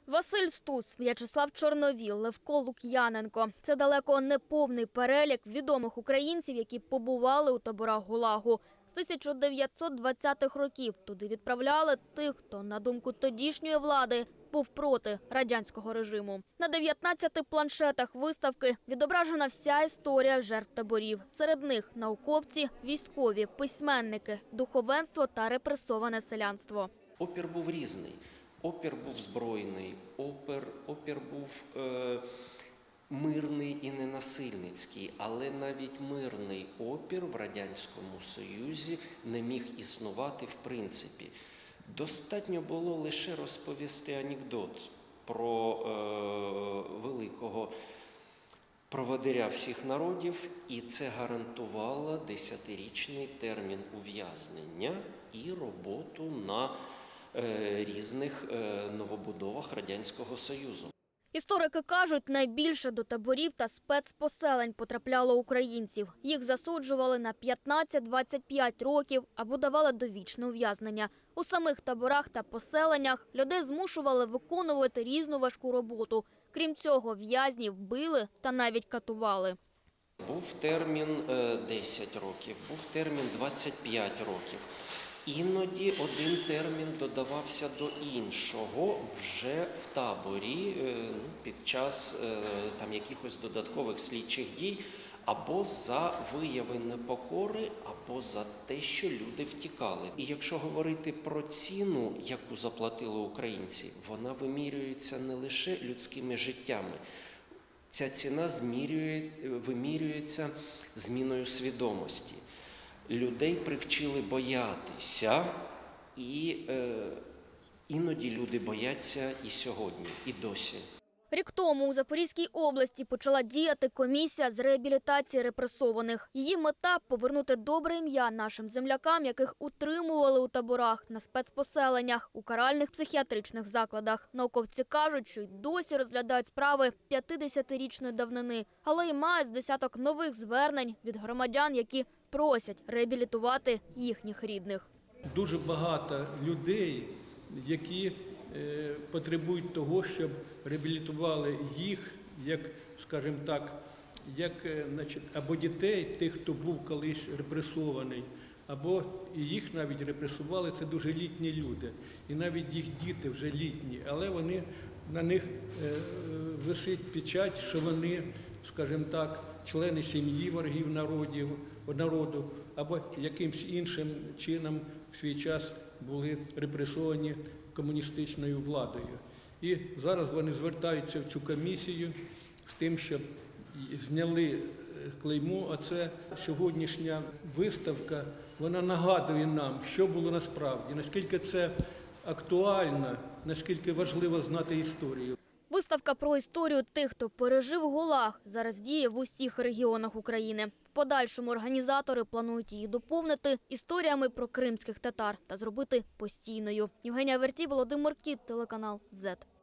Василь Стус, В'ячеслав Чорновіл, Левко Лук'яненко – це далеко не повний перелік відомих українців, які побували у таборах ГУЛАГу. З 1920-х років туди відправляли тих, хто, на думку тодішньої влади, був проти радянського режиму. На 19 планшетах виставки відображена вся історія жертв таборів. Серед них – науковці, військові, письменники, духовенство та репресоване селянство. Опір був різний. Опір був збройний, опір був мирний і ненасильницький, але навіть мирний опір в Радянському Союзі не міг існувати в принципі. Достатньо було лише розповісти анекдот про великого проводиря всіх народів, і це гарантувало 10-річний термін ув'язнення і роботу на різних новобудовах Радянського Союзу. Історики кажуть, найбільше до таборів та спецпоселень потрапляло українців. Їх засуджували на 15-25 років або давали довічне ув'язнення. У самих таборах та поселеннях людей змушували виконувати різну важку роботу. Крім цього, в'язнів били та навіть катували. Був термін 10 років, був термін 25 років. Іноді один термін додавався до іншого вже в таборі під час якихось додаткових слідчих дій або за вияви непокори, або за те, що люди втікали. І якщо говорити про ціну, яку заплатили українці, вона вимірюється не лише людськими життями. Ця ціна вимірюється зміною свідомості. Людей привчили боятися, і іноді люди бояться і сьогодні, і досі. Рік тому у Запорізькій області почала діяти комісія з реабілітації репресованих. Її мета – повернути добре ім'я нашим землякам, яких утримували у таборах, на спецпоселеннях, у каральних психіатричних закладах. Науковці кажуть, що й досі розглядають справи 50-річної давнини, але й мають з десяток нових звернень від громадян, які просять реабілітувати їхніх рідних. Дуже багато людей, які потребують того, щоб реабілітували їх, як, скажімо так, або дітей, тих, хто був колись репресований, або їх навіть репресували, це дуже літні люди. І навіть їх діти вже літні, але на них висить печать, що вони, скажімо так, члени сім'ї ворогів народу, або якимось іншим чином в свій час були репресовані комуністичною владою. І зараз вони звертаються в цю комісію з тим, щоб зняли клеймо, а це сьогоднішня виставка, вона нагадує нам, що було насправді, наскільки це актуально, наскільки важливо знати історію. Виставка про історію тих, хто пережив ГУЛАГ, зараз діє в усіх регіонах України. В подальшому організатори планують її доповнити історіями про кримських татар та зробити постійною. Євгенія Вертій, Володимир Кіт, телеканал Z.